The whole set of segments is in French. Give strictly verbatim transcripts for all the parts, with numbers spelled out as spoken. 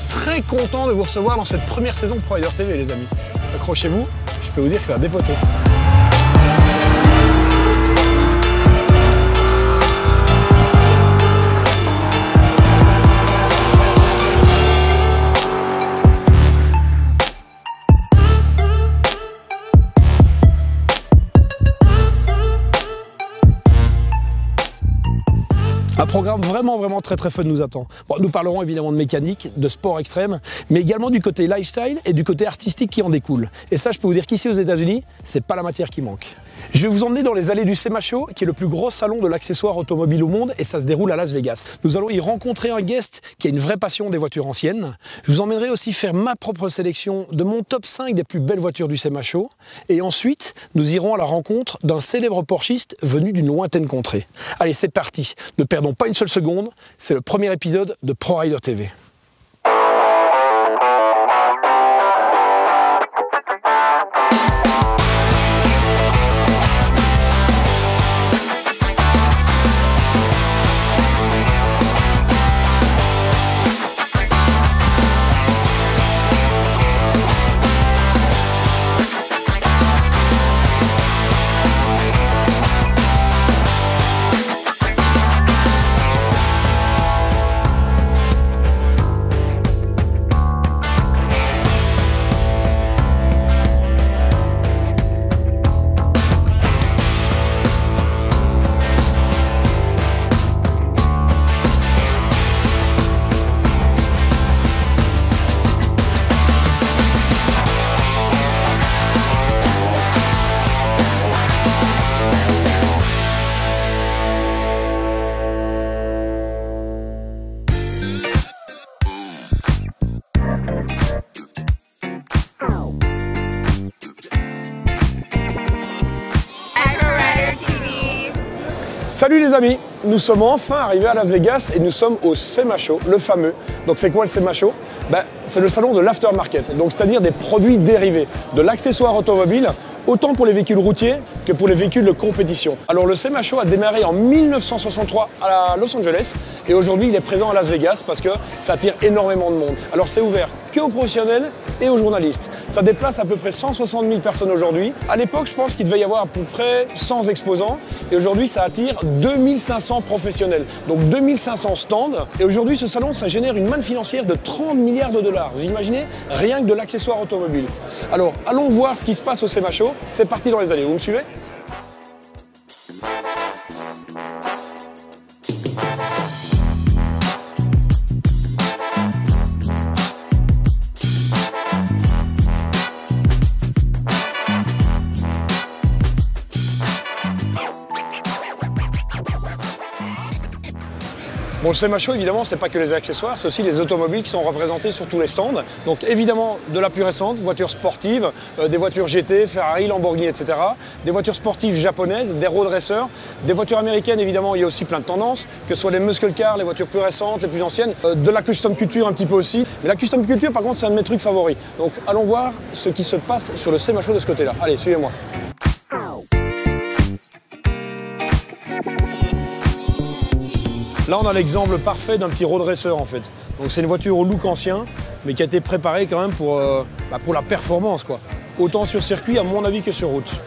très content de vous recevoir dans cette première saison de ProRider T V, les amis. Accrochez-vous, je peux vous dire que ça va dépoter. Un programme vraiment vraiment très très fun nous attend. Bon, nous parlerons évidemment de mécanique, de sport extrême, mais également du côté lifestyle et du côté artistique qui en découle. Et ça, je peux vous dire qu'ici aux États-Unis, c'est pas la matière qui manque. Je vais vous emmener dans les allées du SEMA Show, qui est le plus gros salon de l'accessoire automobile au monde, et ça se déroule à Las Vegas. Nous allons y rencontrer un guest qui a une vraie passion des voitures anciennes. Je vous emmènerai aussi faire ma propre sélection de mon top cinq des plus belles voitures du SEMA Show. Et ensuite, nous irons à la rencontre d'un célèbre porschiste venu d'une lointaine contrée. Allez, c'est parti. Ne perdons pas une seule seconde. C'est le premier épisode de ProRider T V. Salut les amis, nous sommes enfin arrivés à Las Vegas et nous sommes au SEMA Show, le fameux. Donc c'est quoi le SEMA Show? Ben, c'est le salon de l'aftermarket, donc c'est-à-dire des produits dérivés, de l'accessoire automobile, autant pour les véhicules routiers que pour les véhicules de compétition. Alors le SEMA Show a démarré en mille neuf cent soixante-trois à Los Angeles et aujourd'hui il est présent à Las Vegas parce que ça attire énormément de monde. Alors c'est ouvert que aux professionnels et aux journalistes. Ça déplace à peu près cent soixante mille personnes aujourd'hui. À l'époque, je pense qu'il devait y avoir à peu près cent exposants et aujourd'hui ça attire deux mille cinq cents professionnels. Donc deux mille cinq cents stands et aujourd'hui ce salon ça génère une manne financière de trente milliards de dollars. Vous imaginez? Rien que de l'accessoire automobile. Alors allons voir ce qui se passe au SEMA Show. C'est parti dans les allées, vous me suivez? Bon, le SEMA Show, évidemment, c'est pas que les accessoires, c'est aussi les automobiles qui sont représentés sur tous les stands. Donc évidemment, de la plus récente, voitures sportives, euh, des voitures G T, Ferrari, Lamborghini, et cetera. Des voitures sportives japonaises, des road racers, des voitures américaines, évidemment, il y a aussi plein de tendances, que ce soit les muscle cars, les voitures plus récentes, les plus anciennes, euh, de la custom culture un petit peu aussi. Mais la custom culture, par contre, c'est un de mes trucs favoris. Donc allons voir ce qui se passe sur le SEMA Show de ce côté-là. Allez, suivez-moi. Là, on a l'exemple parfait d'un petit road racer en fait. Donc c'est une voiture au look ancien, mais qui a été préparée quand même pour, euh, bah, pour la performance, quoi. Autant sur circuit, à mon avis, que sur route.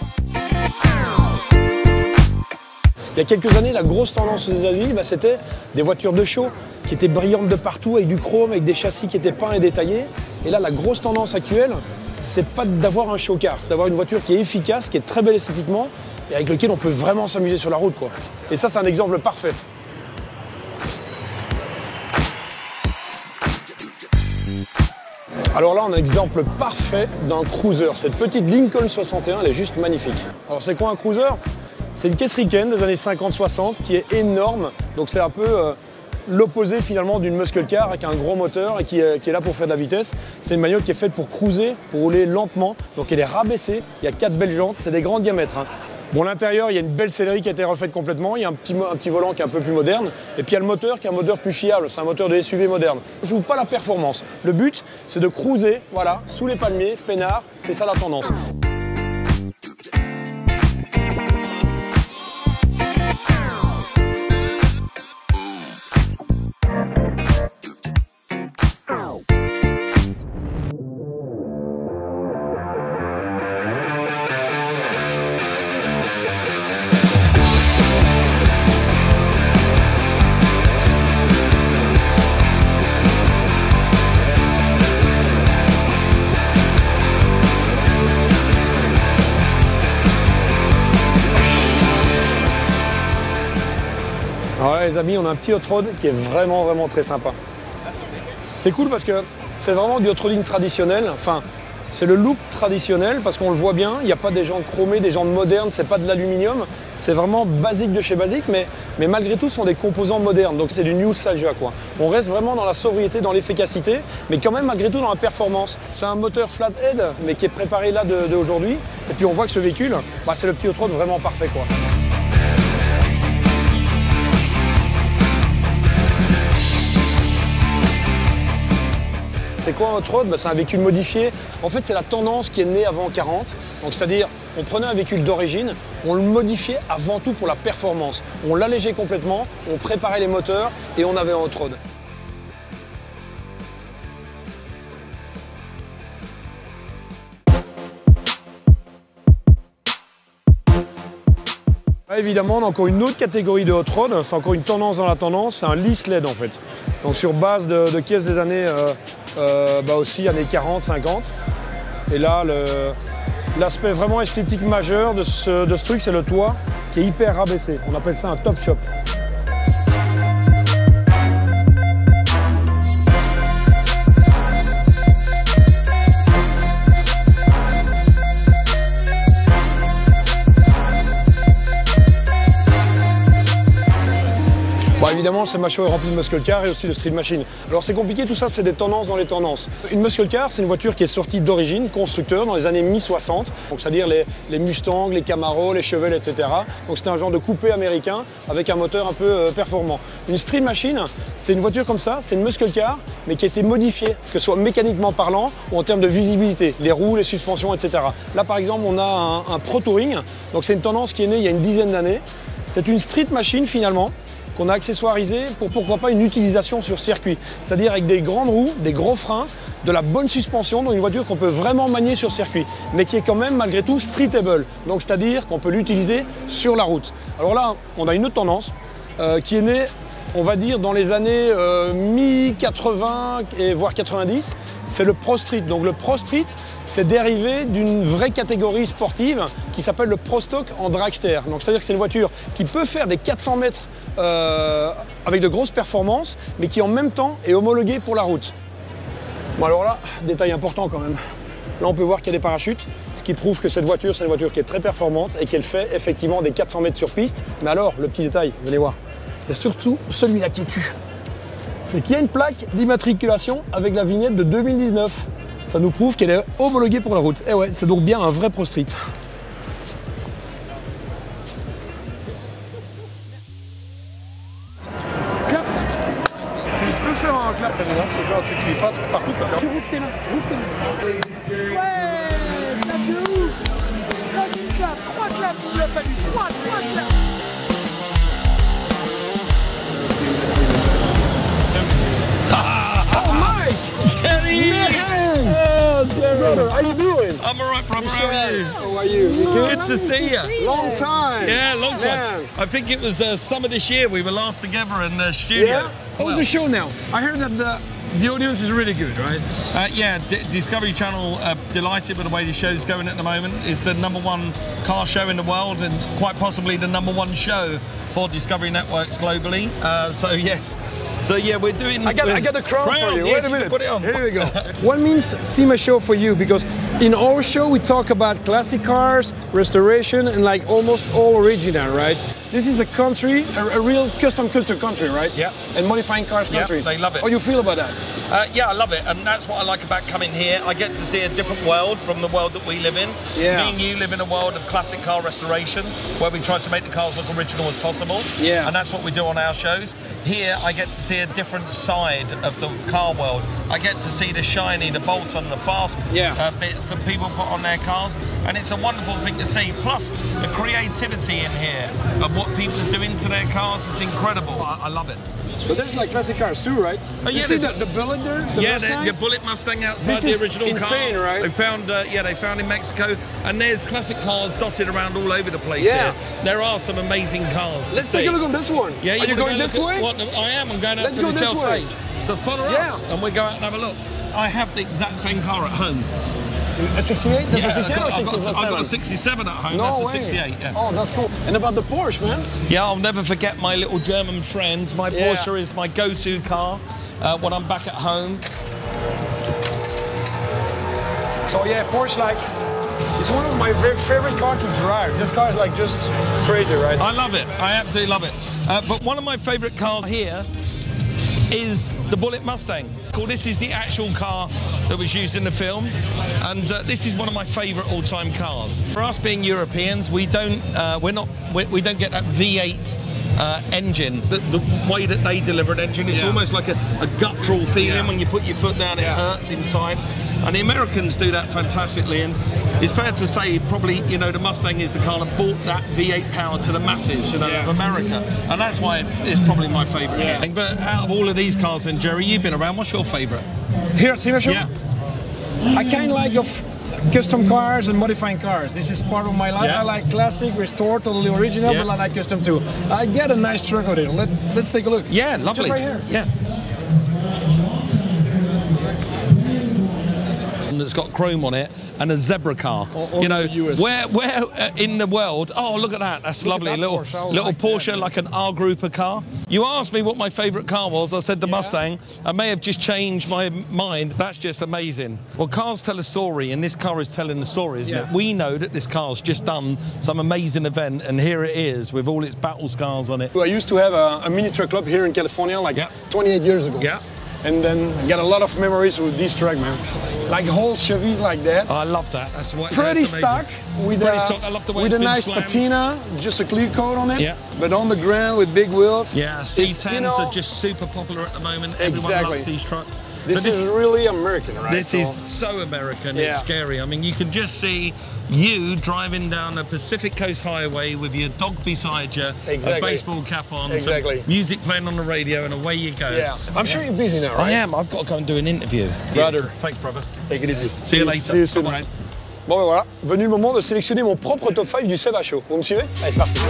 Il y a quelques années, la grosse tendance aux États-Unis, bah, c'était des voitures de show qui étaient brillantes de partout, avec du chrome, avec des châssis qui étaient peints et détaillés. Et là, la grosse tendance actuelle, c'est pas d'avoir un show car, c'est d'avoir une voiture qui est efficace, qui est très belle esthétiquement, et avec laquelle on peut vraiment s'amuser sur la route, quoi. Et ça, c'est un exemple parfait. Alors là, on a un exemple parfait d'un cruiser. Cette petite Lincoln soixante et un, elle est juste magnifique. Alors c'est quoi un cruiser? C'est une caisse Riken des années cinquante soixante qui est énorme. Donc c'est un peu euh, l'opposé finalement d'une muscle car avec un gros moteur et qui est, qui est là pour faire de la vitesse. C'est une bagnole qui est faite pour cruiser, pour rouler lentement. Donc elle est rabaissée, il y a quatre belles jantes, c'est des grands diamètres, hein. Bon, l'intérieur, il y a une belle sellerie qui a été refaite complètement. Il y a un petit, un petit volant qui est un peu plus moderne. Et puis il y a le moteur qui est un moteur plus fiable. C'est un moteur de S U V moderne. Je ne joue pas la performance. Le but, c'est de cruiser, voilà, sous les palmiers, peinard. C'est ça la tendance. les amis, on a un petit hot rod qui est vraiment vraiment très sympa. C'est cool parce que c'est vraiment du hot rodding traditionnel, enfin c'est le look traditionnel parce qu'on le voit bien, il n'y a pas des jantes chromées, des jantes modernes, c'est pas de l'aluminium, c'est vraiment basique de chez basique, mais, mais malgré tout ce sont des composants modernes, donc c'est du nostalgia quoi. On reste vraiment dans la sobriété, dans l'efficacité, mais quand même malgré tout dans la performance. C'est un moteur flathead, mais qui est préparé là d'aujourd'hui, et puis on voit que ce véhicule, bah, c'est le petit hot rod vraiment parfait quoi. C'est quoi un hot rod? Bah, c'est un véhicule modifié. En fait, c'est la tendance qui est née avant quarante. Donc, c'est-à-dire, on prenait un véhicule d'origine, on le modifiait avant tout pour la performance. On l'allégeait complètement, on préparait les moteurs et on avait un hot rod. Là, évidemment, on a encore une autre catégorie de hot rod. C'est encore une tendance dans la tendance. C'est un Lee sled en fait. Donc, sur base de, de caisses des années. Euh, Euh, bah aussi années quarante, cinquante. Et là, l'aspect vraiment esthétique majeur de ce, de ce truc, c'est le toit qui est hyper rabaissé. On appelle ça un top shop. Bon, évidemment, ce macho est rempli de muscle car et aussi de street machine. Alors c'est compliqué, tout ça, c'est des tendances dans les tendances. Une muscle car, c'est une voiture qui est sortie d'origine, constructeur, dans les années mi soixante. Donc c'est-à-dire les, les Mustangs, les Camaro, les Chevelle, et cetera. Donc c'était un genre de coupé américain avec un moteur un peu euh, performant. Une street machine, c'est une voiture comme ça, c'est une muscle car, mais qui a été modifiée, que ce soit mécaniquement parlant ou en termes de visibilité, les roues, les suspensions, et cetera. Là par exemple, on a un, un Pro Touring, donc c'est une tendance qui est née il y a une dizaine d'années. C'est une street machine finalement, qu'on a accessoirisé pour pourquoi pas une utilisation sur circuit. C'est-à-dire avec des grandes roues, des gros freins, de la bonne suspension, dans une voiture qu'on peut vraiment manier sur circuit, mais qui est quand même malgré tout streetable. Donc c'est-à-dire qu'on peut l'utiliser sur la route. Alors là, on a une autre tendance euh, qui est née, on va dire, dans les années euh, mi quatre-vingts et voire quatre-vingt-dix. C'est le Pro Street. Donc le Pro Street, c'est dérivé d'une vraie catégorie sportive qui s'appelle le Pro Stock en dragster. Donc c'est-à-dire que c'est une voiture qui peut faire des quatre cents mètres euh, avec de grosses performances, mais qui en même temps est homologuée pour la route. Bon alors là, détail important quand même. Là on peut voir qu'il y a des parachutes, ce qui prouve que cette voiture, c'est une voiture qui est très performante et qu'elle fait effectivement des quatre cents mètres sur piste. Mais alors, le petit détail, venez voir, c'est surtout celui-là qui est tu. C'est qu'il y a une plaque d'immatriculation avec la vignette de deux mille dix-neuf. Ça nous prouve qu'elle est homologuée pour la route. Et ouais, c'est donc bien un vrai Pro Street. Clap. Tu peux faire un clap derrière, c'est faire un truc qui passe partout. Tu rouvres tes mains, rouvre tes mains. Ouais, clap de ouf. Trois claps, trois claps, il lui a fallu trois, trois claps. Jerry! Oh, brother, how you doing? I'm alright, brother. How are you? How are you? You good? Good to see you. Long time. Yeah, long time. Man. I think it was uh, summer this year we were last together in the studio. Yeah? How's the show now? I heard that the, the audience is really good, right? Uh, yeah, D Discovery Channel, uh, delighted with the way the show's going at the moment. It's the number one car show in the world and quite possibly the number one show for Discovery Networks globally. Uh, so yes, so yeah, we're doing. I got, I got the crown for you. Yes, Wait a minute. Put it on. Here we go. What means SEMA show for you? Because in our show we talk about classic cars, restoration, and like almost all original, right? This is a country, a, a real custom culture country, right? Yeah. And modifying cars country. Yeah, they love it. How do you feel about that? Uh, yeah, I love it, and that's what I like about coming here. I get to see a different world from the world that we live in. Yeah. Me and you live in a world of classic car restoration, where we try to make the cars look original as possible. Yeah. And that's what we do on our shows. Here, I get to see a different side of the car world. I get to see the shiny, the bolt-on, the fast Yeah. uh, bits that people put on their cars, and it's a wonderful thing to see. Plus, the creativity in here of what people are doing to their cars is incredible. I, I love it. But there's like classic cars too, right? Oh, you yeah, see there's the, the bullet there? The yeah, Mustang? the, the Bullet Mustang outside This is the original insane, car. right? They found, uh, yeah, they found in Mexico, and there's classic cars dotted around all over the place Yeah. here. There are some amazing cars. to Let's see. take a look on this one. Yeah, Are you wanna going go this look way? at What, I am. I'm going out Let's to go the this sales way. stage. So follow Yeah. us, and we'll go out and have a look. I have the exact same car at home. A sixty-eight? That's Yeah, a sixty-eight or I've got, I've, got, sixty-seven? I've got a sixty-seven at home. No That's way. a sixty-eight. Yeah. Oh, that's cool. And about the Porsche, man? Yeah, I'll never forget my little German friend. My Yeah. Porsche is my go-to car uh, when I'm back at home. So yeah, Porsche, like, it's one of my very favorite cars to drive. This car is like just crazy, right? I love it. I absolutely love it. Uh, but one of my favourite cars here is the Bullitt Mustang. Cool. This is the actual car that was used in the film, and uh, this is one of my favourite all-time cars. For us being Europeans, we don't, uh, we're not, we, we don't get that V eight uh, engine. The, the way that they deliver an engine, it's Yeah. almost like a, a guttural feeling Yeah. when you put your foot down. It Yeah. hurts inside, and the Americans do that fantastically. And it's fair to say, probably, you know, the Mustang is the car that brought that V eight power to the masses, you know, Yeah. of America, and that's why it's probably my favourite. Yeah. thing. But out of all of these cars, then Jerry, you've been around. What's your favourite? Here at SEMA Show? Yeah. I kind of like of custom cars and modifying cars. This is part of my life. Yeah. I like classic, restored, totally original, Yeah. but I like custom too. I get a nice truck with it. Let, let's take a look. Yeah, lovely. Just right here. Yeah. That's got chrome on it and a zebra car. Or- or you know, the U S. where where uh, in the world? Oh, look at that! That's Look at lovely. that little Porsche. I little like Porsche, that. like an R Grouper car. You asked me what my favourite car was. I said the Yeah. Mustang. I may have just changed my mind. That's just amazing. Well, cars tell a story, and this car is telling the story, isn't Yeah. it? We know that this car's just done some amazing event, and here it is with all its battle scars on it. I used to have a, a mini truck club here in California like Yeah. twenty-eight years ago. Yeah. And then I got a lot of memories with this truck, man. Like whole Chevys like that. I love that. That's what. Pretty that's amazing. stock with Pretty a, stock. I love the way with it's a been nice slammed. patina, just a clear coat on it. Yeah. But on the ground with big wheels. Yeah, C It's, tens you know, are just super popular at the moment. Everyone Exactly. loves these trucks. This, so is really American, right? This So- is so American, Yeah. it's scary. I mean, you can just see you driving down the Pacific Coast Highway with your dog beside you, Exactly. a baseball cap on, some Exactly. music playing on the radio, and away you go. Yeah. I'm sure you're busy now, right? I am. I've got to go and do an interview. Brother. Thanks, brother. Take it easy. See you later. See you soon. Bye-bye. Bon ben voilà, venu le moment de sélectionner mon propre top cinq du SEMA Show. Vous me suivez? Allez, c'est parti.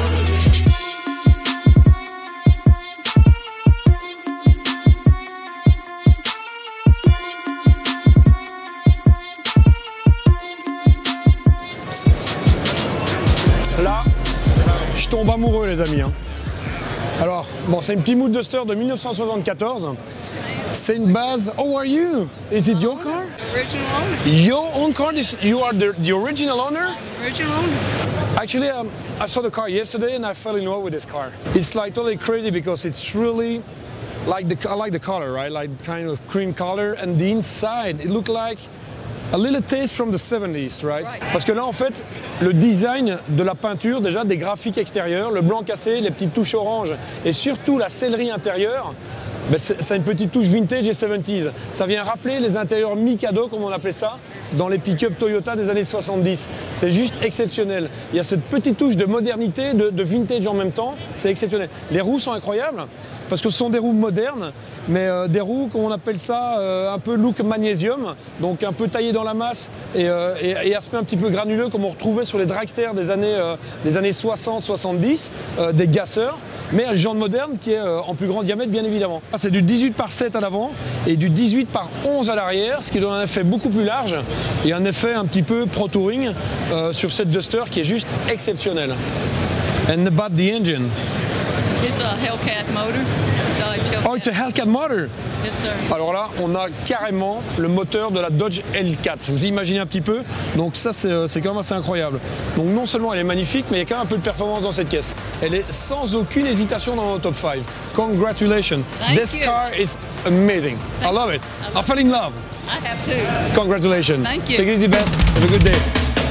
Là, je tombe amoureux, les amis. hein. Alors, bon, c'est une Plymouth Duster de mille neuf cent soixante-quatorze. C'est une base. How are you? Is it your car? Original owner. Your own car? This, you are the, the original owner? Original owner. Actually, um, I saw the car yesterday and I fell in love with this car. It's like totally crazy because it's really like the I like the color, right? Like kind of cream color, and the inside it looked like a little taste from the seventies, right? Right. Parce que là, en fait, le design de la peinture, déjà des graphiques extérieurs, le blanc cassé, les petites touches orange et surtout la sellerie intérieure. Ben, c'est c'est une petite touche vintage et soixante-dix. Ça vient rappeler les intérieurs Mikado, comme on appelait ça, dans les pick-up Toyota des années soixante-dix. C'est juste exceptionnel. Il y a cette petite touche de modernité, de, de vintage en même temps. C'est exceptionnel. Les roues sont incroyables, parce que ce sont des roues modernes, mais euh, des roues, comme on appelle ça, euh, un peu look magnésium, donc un peu taillées dans la masse et, euh, et, et aspect un petit peu granuleux, comme on retrouvait sur les dragsters des années, euh, des années soixante soixante-dix, euh, des gasseurs, mais un genre moderne qui est euh, en plus grand diamètre, bien évidemment. Ah, c'est du dix-huit par sept à l'avant et du dix-huit par onze à l'arrière, ce qui donne un effet beaucoup plus large et un effet un petit peu pro touring euh, sur cette Duster qui est juste exceptionnel. And about the engine. It's a Hellcat motor. Dodge Hellcat. Oh, it's a Hellcat motor. Yes, sir. Alors là, on a carrément le moteur de la Dodge L quatre. Vous imaginez un petit peu. Donc ça, c'est c'est quand même assez incroyable. Donc non seulement elle est magnifique, mais il y a quand même un peu de performance dans cette caisse. Elle est sans aucune hésitation dans le top cinq. Congratulations. Thank This you. car is amazing. I love it. I fell in love. I have two. Congratulations. Thank you. Take it easy, best. Have a good day.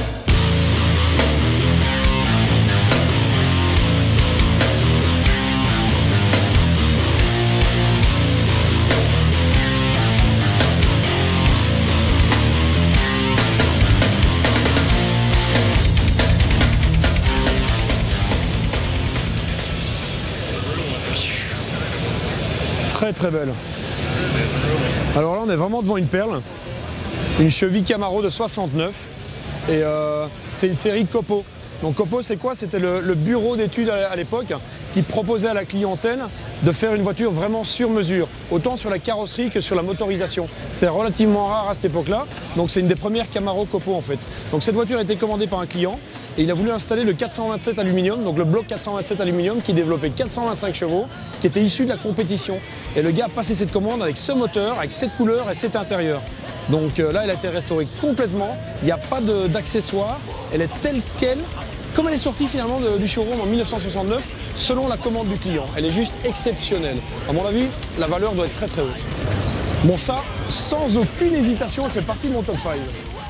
Très très belle. Alors là, on est vraiment devant une perle. Une Chevy Camaro de soixante-neuf. Et euh, c'est une série Copo. Donc Copo, c'est quoi? C'était le, le bureau d'études à, à l'époque qui proposait à la clientèle de faire une voiture vraiment sur mesure, autant sur la carrosserie que sur la motorisation. C'est relativement rare à cette époque-là, donc c'est une des premières Camaro Copo en fait. Donc cette voiture a été commandée par un client et il a voulu installer le quatre cent vingt-sept aluminium, donc le bloc quatre cent vingt-sept aluminium qui développait quatre cent vingt-cinq chevaux, qui était issu de la compétition. Et le gars a passé cette commande avec ce moteur, avec cette couleur et cet intérieur. Donc euh, là, elle a été restaurée complètement, il n'y a pas d'accessoires, elle est telle qu'elle, comme elle est sortie finalement de, du showroom en mille neuf cent soixante-neuf, selon la commande du client. Elle est juste exceptionnelle. À mon avis, la valeur doit être très très haute. Bon ça, sans aucune hésitation, elle fait partie de mon top cinq.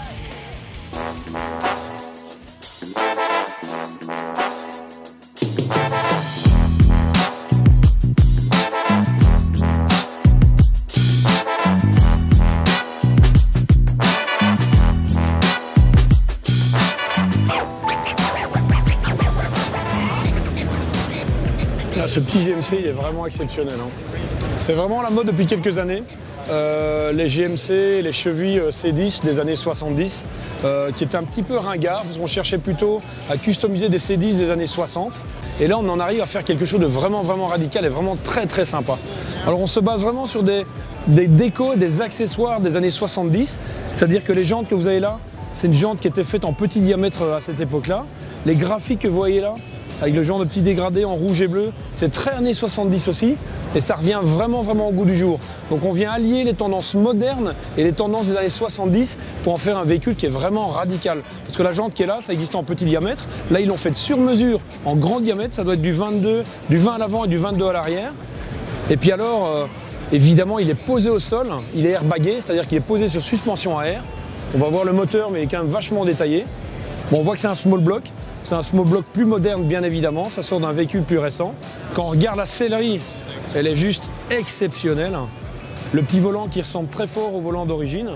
Ce petit G M C, il est vraiment exceptionnel. Hein. C'est vraiment la mode depuis quelques années. Euh, les G M C, les chevilles C dix des années soixante-dix, euh, qui étaient un petit peu ringards, parce qu'on cherchait plutôt à customiser des C dix des années soixante. Et là, on en arrive à faire quelque chose de vraiment, vraiment radical et vraiment très, très sympa. Alors, on se base vraiment sur des, des décos, des accessoires des années soixante-dix. C'est-à-dire que les jantes que vous avez là, c'est une jante qui était faite en petit diamètre à cette époque-là. Les graphiques que vous voyez là, avec le genre de petits dégradés en rouge et bleu, c'est très années soixante-dix aussi, et ça revient vraiment vraiment au goût du jour. Donc on vient allier les tendances modernes et les tendances des années soixante-dix pour en faire un véhicule qui est vraiment radical. Parce que la jante qui est là, ça existe en petit diamètre, là ils l'ont fait sur mesure en grand diamètre, ça doit être du vingt-deux, du vingt à l'avant et du vingt-deux à l'arrière. Et puis alors, euh, évidemment il est posé au sol, il est airbagué, c'est-à-dire qu'il est posé sur suspension à air. On va voir le moteur mais il est quand même vachement détaillé. Bon, on voit que c'est un small block. C'est un small block plus moderne, bien évidemment. Ça sort d'un véhicule plus récent. Quand on regarde la sellerie, elle est juste exceptionnelle. Le petit volant qui ressemble très fort au volant d'origine.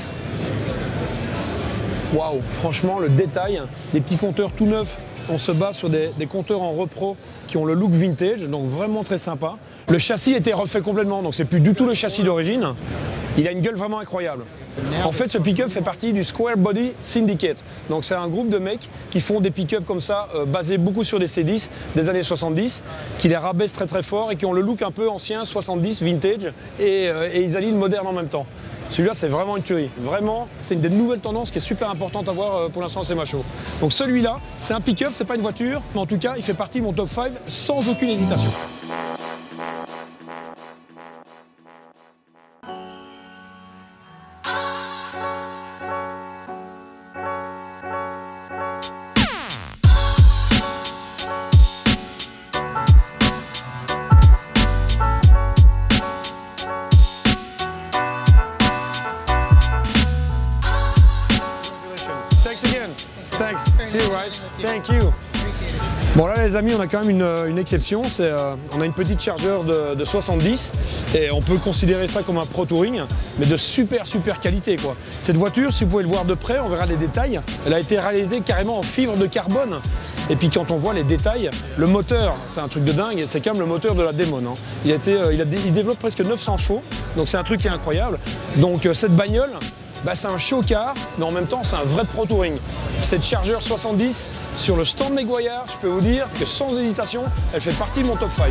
Waouh, franchement, le détail. Des petits compteurs tout neufs. On se base sur des, des compteurs en repro qui ont le look vintage, donc vraiment très sympa. Le châssis a été refait complètement, donc c'est plus du tout le châssis d'origine. Il a une gueule vraiment incroyable. En fait, ce pick-up fait partie du Square Body Syndicate. Donc c'est un groupe de mecs qui font des pick-up comme ça, euh, basés beaucoup sur des C dix des années soixante-dix, qui les rabaissent très très fort et qui ont le look un peu ancien, soixante-dix, vintage, et, euh, et ils allient le moderne en même temps. Celui-là, c'est vraiment une tuerie. Vraiment, c'est une des nouvelles tendances qui est super importante à voir euh, pour l'instant, c'est macho. Donc celui-là, c'est un pick-up, c'est pas une voiture, mais en tout cas, il fait partie de mon top cinq sans aucune hésitation. Thanks. See you, right? Thank you. Bon là les amis, on a quand même une, une exception, c'est euh, on a une petite chargeur de, de soixante-dix et on peut considérer ça comme un Pro Touring, mais de super super qualité quoi. Cette voiture, si vous pouvez le voir de près, on verra les détails, elle a été réalisée carrément en fibre de carbone. Et puis quand on voit les détails, le moteur, c'est un truc de dingue, c'est quand même le moteur de la Demon. Hein. Il, a été, euh, il, a, il développe presque neuf cents chevaux, donc c'est un truc qui est incroyable. Donc euh, cette bagnole, bah, c'est un show-car, mais en même temps, c'est un vrai Pro Touring. Cette Charger soixante-dix, sur le stand Meguiar, je peux vous dire que sans hésitation, elle fait partie de mon top cinq.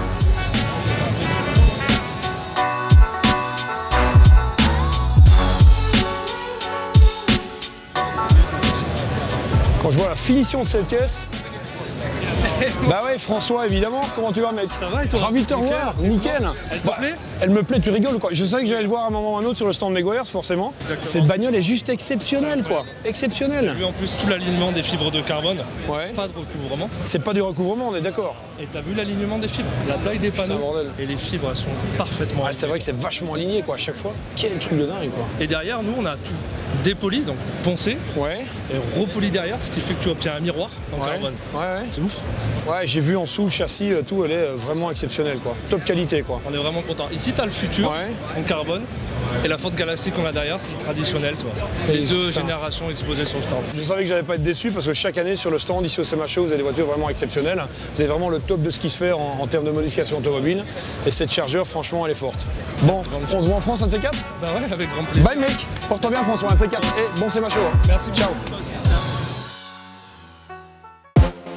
Quand je vois la finition de cette caisse, bah ouais, François, évidemment, comment tu vas, mec? Ça va et toi? Ravi de te revoir, nickel. Elle te bah, plaît? Elle me plaît, tu rigoles ou quoi? Je savais que j'allais le voir à un moment ou à un autre sur le stand Meguiar, forcément. Exactement. Cette bagnole est juste exceptionnelle, quoi. Exceptionnelle. J'ai vu en plus tout l'alignement des fibres de carbone. Ouais. Pas de recouvrement. C'est pas du recouvrement, on est d'accord. Et t'as vu l'alignement des fibres? La taille des panneaux. bordel. Et les fibres, elles sont parfaitement. Ouais, c'est vrai que c'est vachement aligné, quoi, à chaque fois. Quel truc de dingue, quoi. Et derrière, nous, on a tout dépoli, donc poncé, Ouais. et repoli derrière, ce qui fait que tu obtiens un miroir en Ouais. carbone. Ouais, ouais. C'est ouf. Ouais, j'ai vu en dessous le châssis, euh, tout, elle est euh, vraiment exceptionnelle, quoi. Top qualité, quoi. On est vraiment content. Ici, t'as le futur Ouais. en carbone. Et la Ford Galaxy qu'on a derrière, c'est le traditionnel, tu vois. Les Et deux ça. générations exposées sur le stand. Je savais que j'allais pas être déçu parce que chaque année sur le stand ici au SEMA Show, vous avez des voitures vraiment exceptionnelles. Vous avez vraiment le top de ce qui se fait en, en termes de modification automobile. Et cette Charger, franchement, elle est forte. Bon, on se voit en France, un de ces quatre? Bah ouais, avec grand plaisir. Bye mec, porte-toi bien François, un de ces quatre. Et bon SEMA Show. Merci. Ciao.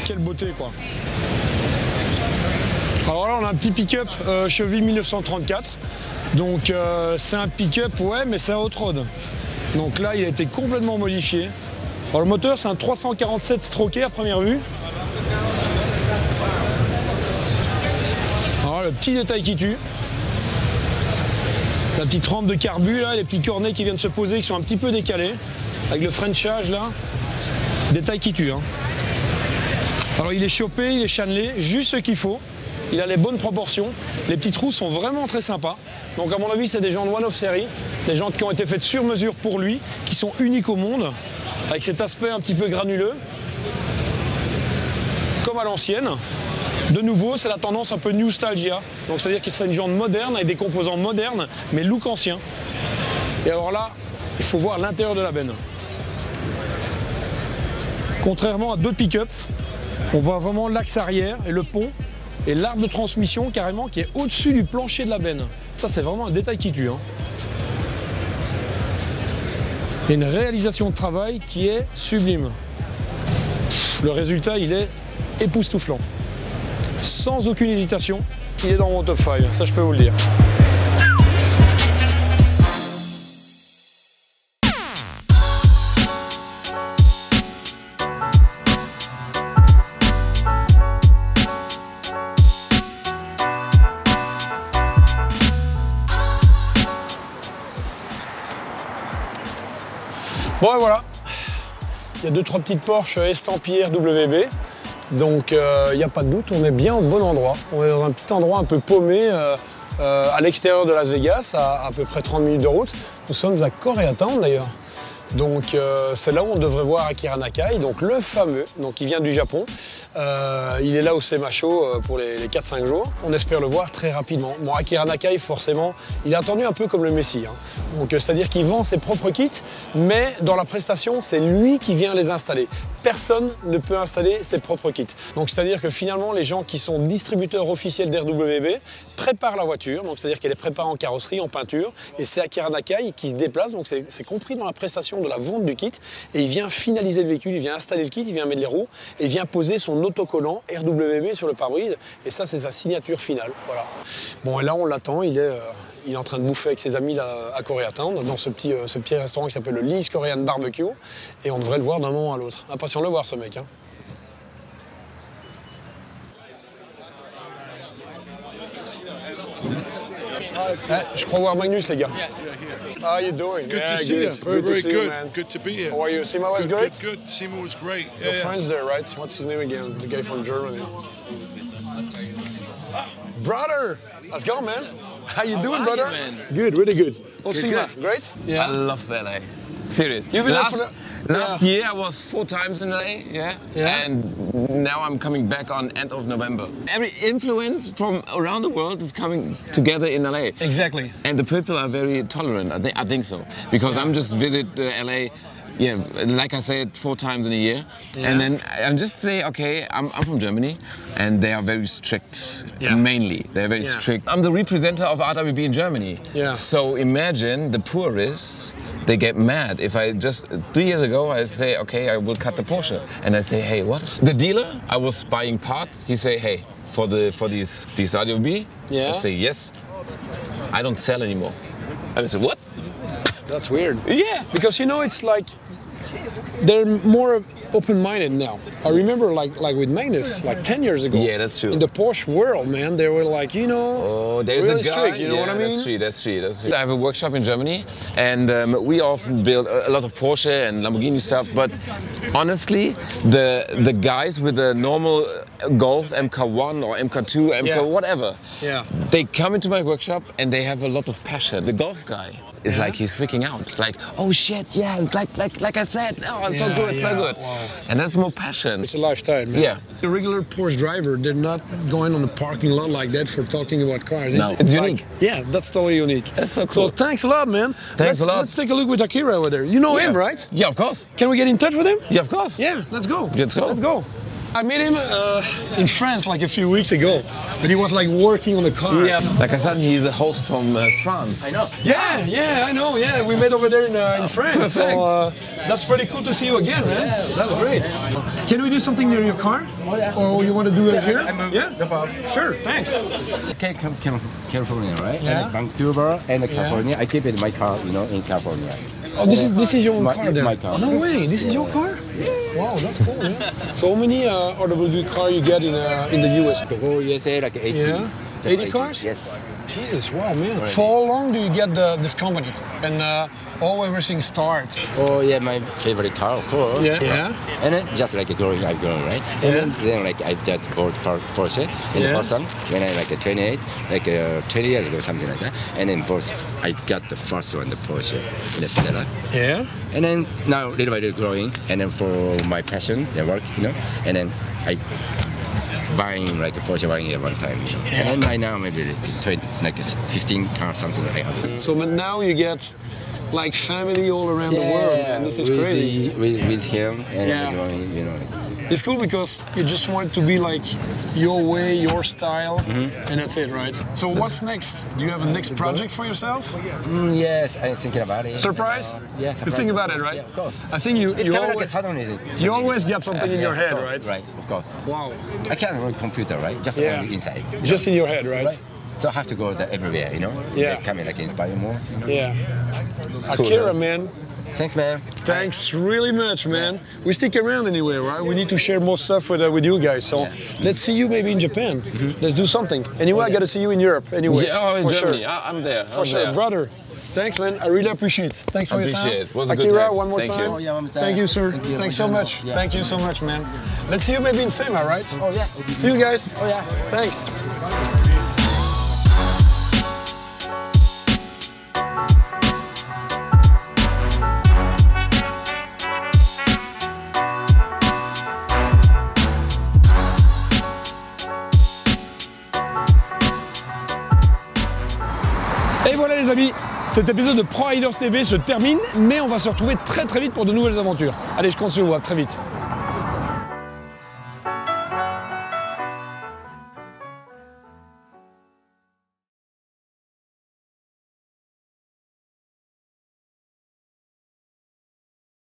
Quelle beauté, quoi. Alors là, on a un petit pick-up euh, cheville mille neuf cent trente-quatre. Donc euh, c'est un pick-up, ouais, mais c'est un hot rod. Donc là, il a été complètement modifié. Alors le moteur, c'est un trois cent quarante-sept stroké à première vue. Alors le petit détail qui tue. La petite rampe de carbu, là, les petits cornets qui viennent se poser, qui sont un petit peu décalés. Avec le Frenchage, là. Détail qui tue, hein. Alors il est chopé, il est channelé, juste ce qu'il faut. Il a les bonnes proportions. Les petits trous sont vraiment très sympas. Donc à mon avis, c'est des gens de one of série, des gens qui ont été faits sur mesure pour lui, qui sont uniques au monde, avec cet aspect un petit peu granuleux, comme à l'ancienne. De nouveau, c'est la tendance un peu nostalgia. Donc c'est-à-dire qu'il serait une jante moderne avec des composants modernes, mais look ancien. Et alors là, il faut voir l'intérieur de la benne. Contrairement à d'autres pick-up, on voit vraiment l'axe arrière et le pont et l'arbre de transmission carrément qui est au-dessus du plancher de la benne. Ça, c'est vraiment un détail qui tue, hein. Et une réalisation de travail qui est sublime. Le résultat, il est époustouflant. Sans aucune hésitation, il est dans mon top cinq, ça je peux vous le dire. Bon et voilà, il y a deux trois petites Porsche estampillées R W B, donc il euh, n'y a pas de doute, on est bien au bon endroit. On est dans un petit endroit un peu paumé euh, euh, à l'extérieur de Las Vegas, à à peu près trente minutes de route. Nous sommes à Koreatown d'ailleurs. Donc euh, c'est là où on devrait voir Akira Nakai, donc le fameux, donc il vient du Japon. Euh, il est là au SEMA Show euh, pour les, les quatre cinq jours. On espère le voir très rapidement. Bon, Akira Nakai, forcément, il est attendu un peu comme le Messi, hein. Donc euh, c'est-à-dire qu'il vend ses propres kits, mais dans la prestation, c'est lui qui vient les installer. Personne ne peut installer ses propres kits. Donc c'est-à-dire que finalement, les gens qui sont distributeurs officiels d'R W B préparent la voiture, donc c'est-à-dire qu'elle est préparée en carrosserie, en peinture, et c'est Akira Nakai qui se déplace, donc c'est compris dans la prestation de la vente du kit, et il vient finaliser le véhicule, il vient installer le kit, il vient mettre les roues, et il vient poser son autocollant R W B sur le pare-brise, et ça c'est sa signature finale. Voilà. Bon, et là on l'attend, il est, euh, il est en train de bouffer avec ses amis là, à Koreatown, dans ce petit, euh, ce petit restaurant qui s'appelle le Lee's Korean Barbecue, et on devrait le voir d'un moment à l'autre. Impatient de le voir ce mec, hein. Eh, je crois voir Magnus, les gars. How are you doing? Good yeah, to see good. you. Very, Good to very see good. you, man. Good to be here. How are you? Simo was Good, great? Good, good. Simo was great. Your Yeah. friend's there, right? What's his name again? The guy from Germany. Brother! How's it going, man? How you doing, How are brother? you, man? Good, really good. What's Good, Simo? good. Great? I love L A. Serious. You've been there last, for the- last yeah. year I was four times in L A, yeah? Yeah. And now I'm coming back on end of November. Every influence from around the world is coming together in L A. Exactly. And the people are very tolerant, I, th I think so. Because I'm just visit uh, L A, yeah, like I said, four times in a year. Yeah. And then I'm just say, okay, I'm, I'm from Germany, and they are very strict, Yeah. mainly. They're very Yeah. strict. I'm the representative of R W B in Germany. Yeah. So imagine the purists, they get mad if I just, three years ago, I say, okay, I will cut the Porsche. And I say, hey, what? The dealer, I was buying parts, he say, hey, for the for these, these R W B? Yeah. I say, yes. I don't sell anymore. And I say, what? That's weird. Yeah. Because, you know, it's like, they're more open-minded now. I remember, like, like with Magnus, like ten years ago. Yeah, that's true. In the Porsche world, man, they were like, you know, Oh, there's really a guy. strict, you know yeah, what I mean? That's true. That's true. That's true. I have a workshop in Germany, and um, we often build a, a lot of Porsche and Lamborghini stuff. But honestly, the the guys with the normal Golf M K one or M K two, M K Yeah. whatever, Yeah. they come into my workshop and they have a lot of passion. The Golf guy is Yeah. like he's freaking out, like, oh shit, yeah, it's like like like I said, oh, it's Yeah, so good, it's yeah, so good, wow. and that's more passion. It's a lifestyle, man. Yeah. The regular Porsche driver, they're not going on the parking lot like that for talking about cars. No, it's like- unique. Yeah, that's totally unique. That's so cool. So thanks a lot, man. Thanks let's, a lot. Let's take a look with Akira over there. You know Yeah. him, right? Yeah, of course. Can we get in touch with him? Yeah, of course. Yeah, let's go. Let's go. Let's go. I met him uh, in France like a few weeks ago, but he was like working on the car. Yeah, like I said, he's a host from uh, France. I know. Yeah, yeah, I know. Yeah, we met over there in, uh, in France. Perfect. So uh, that's pretty cool to see you again, man. That's great. Can we do something near your car? Oh, yeah. Or you want to do it here? I move. Yeah, No problem. Sure. Thanks. It's California, right? Yeah. And Vancouver and California. I keep it in my car, you know, in California. Oh, this is this is your My- car there. my car. No way. This is your car? Wow, that's cool. Yeah. So how many uh, R W car you get in uh, in the U S? The whole U S A, like eighty. Yeah. Just eighty cars? Yes. Jesus, wow, man. For how long do you get the, this company and uh, how everything starts? Oh yeah, my favorite car, of course. Yeah. Yeah. And then just like growing, I've grown, right? And Yeah. then, then like I just bought Por- Porsche in Yeah. the first one when I like twenty-eight, like uh, twenty years ago, something like that. And then both, I got the first one, the Porsche, in the Stella. Yeah. And then now little by little growing, and then for my passion, the work, you know, and then I buying like a Porsche buying at one time, you know. Yeah. And then right now maybe like, twenty, like fifteen cars, something like that. So but now you get like family all around the world, man. This is with crazy. The, with, with him, and Yeah. growing, you know. It's cool because you just want it to be like your way, your style, Mm-hmm. and that's it, right? So what's next? Do you have a next project for yourself? Mm, yes, I'm thinking about it. Surprise? Yeah, You surprise. think about it, right? Yeah, of course. I think you It's you kind of like a always, suddenly. you always get something in Yeah, your of head, course, right? Right, of course. Wow. I can't run computer, right? Just Yeah. on the inside. Just in your head, right? Right? So I have to go there everywhere, you know? Yeah. Like, come and like inspire more, you know? Yeah. cool, Akira, man. man. Thanks, man. Thanks really much, man. We stick around anyway, right? We need to share more stuff with uh, with you guys. So let's see you maybe in Japan. Let's do something. Anyway, I got to see you in Europe. Anyway, Yeah, oh, in for Germany. sure. I, I'm there. For I'm sure, there. brother. Thanks, man. I really appreciate it. Thanks for Appreciate your it. time. Was a good Akira, time. one more Thank time. you. Oh, yeah, one more time. Thank you, sir. Thank you. Thanks so much. Yeah. Thank you so much, man. Let's see you maybe in SEMA, right? Oh, yeah. See you guys. Oh, yeah. Thanks. Et voilà les amis, cet épisode de Pro Rider T V se termine, mais on va se retrouver très très vite pour de nouvelles aventures. Allez, je compte sur vous, à très vite.